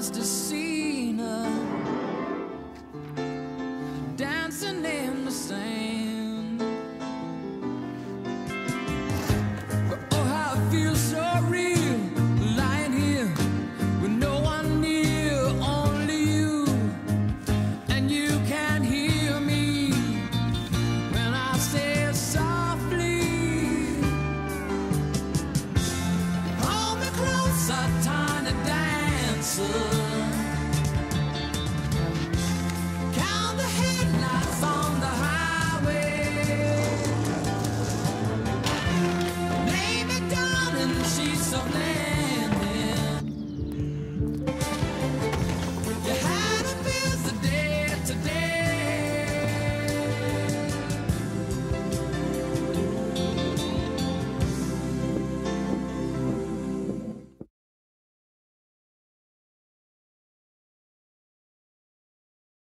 must have seen her dancing in the sand. But oh, how it feels so real, lying here with no one near, only you, and you can't hear me when I say it softly. Hold me close, a tiny dancer.